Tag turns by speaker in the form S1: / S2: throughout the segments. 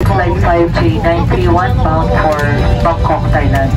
S1: flight 5J931 bound for Bangkok, Thailand.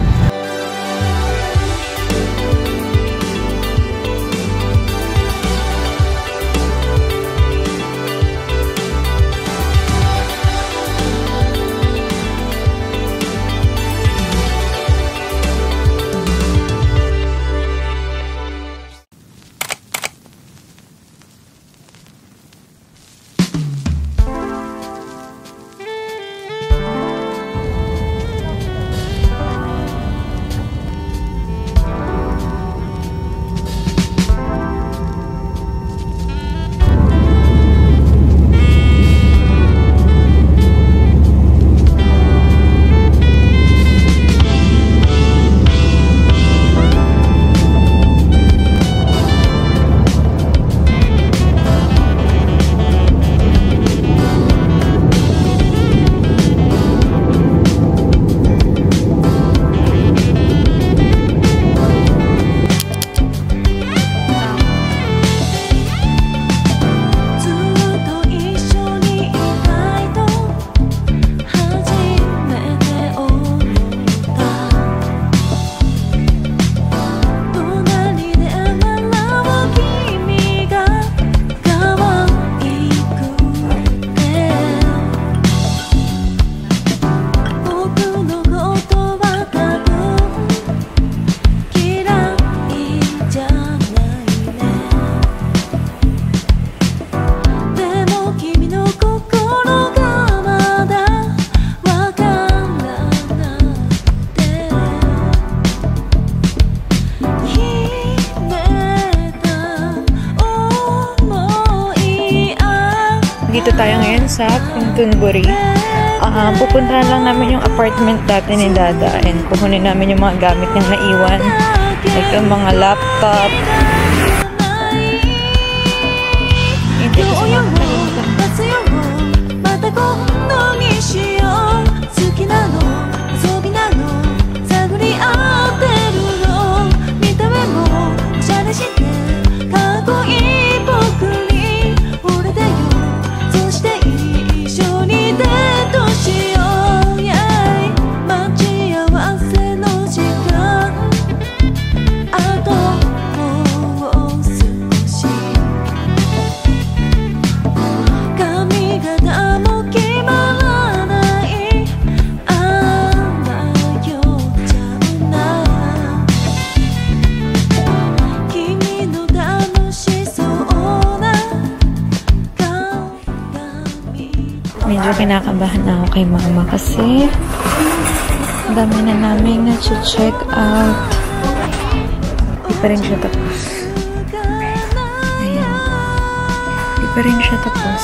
S2: Dito tayo ngayon sa Pintunburi. Pupuntahan lang namin yung apartment dati ni Dada and kukunin namin yung mga gamit niyang naiwan. Like yung mga laptop. Hindi ko siya medyo kinakabahan na ako kay mama kasi dami na namin na-check out. Di pa rin siya tapos. Ayan. Di pa rin siya tapos.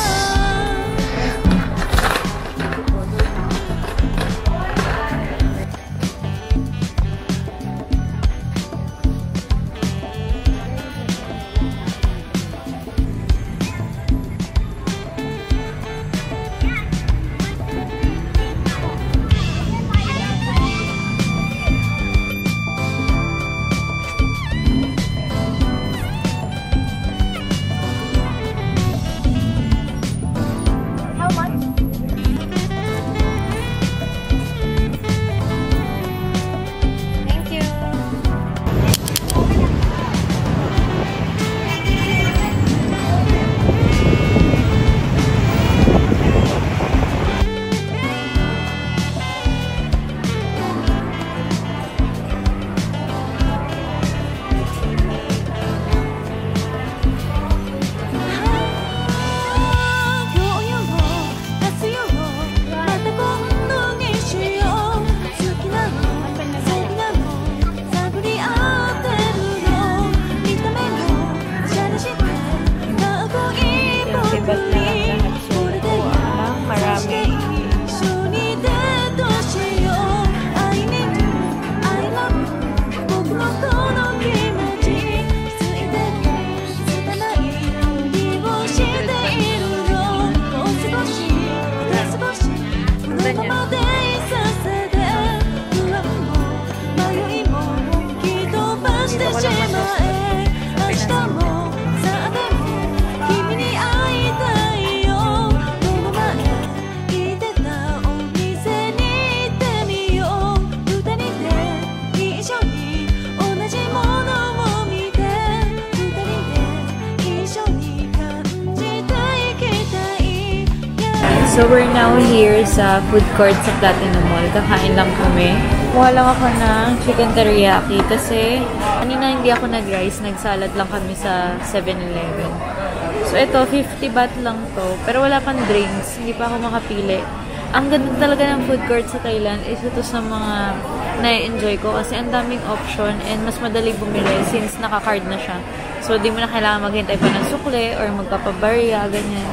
S2: So, we're now here sa food court sa Platinum Mall. Kakain lang kami. Kuha lang ako ng chicken teriyaki kasi kanina hindi ako nag-rice. Nagsalad lang kami sa 7-Eleven. So, ito, 50 baht lang to. Pero wala pang drinks. Hindi pa ako makapili. Ang ganda talaga ng food court sa Thailand is ito sa mga na-enjoy ko kasi ang daming option and mas madali bumili since naka-card na siya. So, di mo na kailangan maghintay pa ng sukle or magpapabarya, ganyan.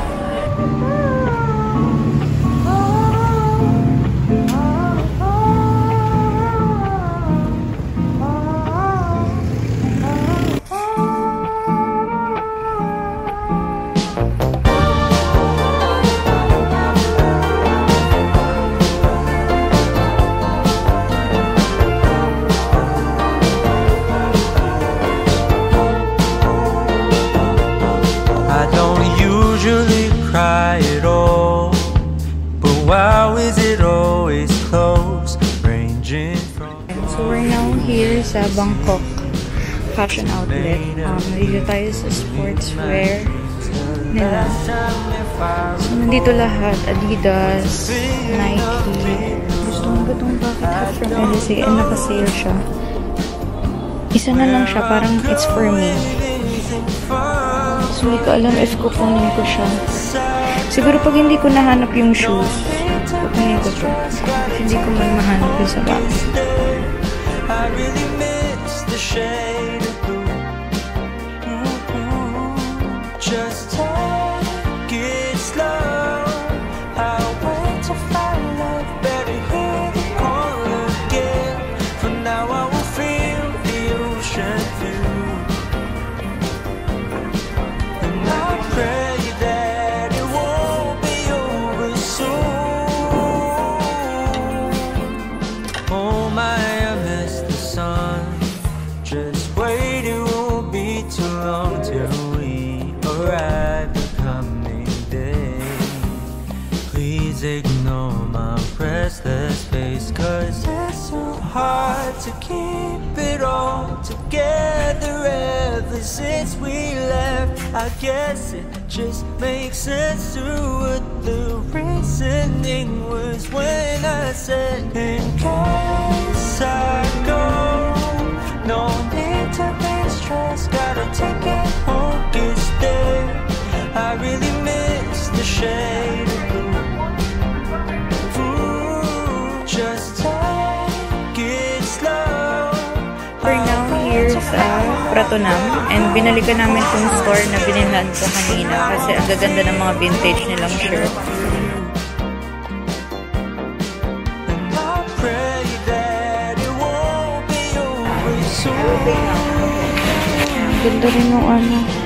S2: So, we're now here sa Bangkok Fashion Outlet. Nandito tayo sa sportswear nila. So, nandito lahat. Adidas, Nike. Gusto mo ba itong bucket hat from LSA? And naka-sale siya. Isa na lang siya. Parang it's for me. So, hindi ko alam if kukunin ko siya. Siguro pag hindi ko nahanap yung shoes, kukunin ko siya. Hindi ko man mahanap yung sa bag.
S3: I really miss the shade of blue. Just take it slow. I'll wait to find love, better hear the call again. For now I will feel the ocean view. And I pray that it won't be over soon. Oh my, just wait, it won't be too long till we arrive the coming day. Please ignore my restless face, cause it's so hard to keep it all together ever since we left. I guess it just makes sense to what the reasoning was when I said, in case I go, no need to be stressed, gotta take it home, get there. I really miss the shade of blue. Ooh, just take it slow.
S2: We're now here sa Pratunam and binalikan namin itong store na binilhan ko kanina kasi ang gaganda ng mga vintage nilang shirt. Ganda rin yung ano.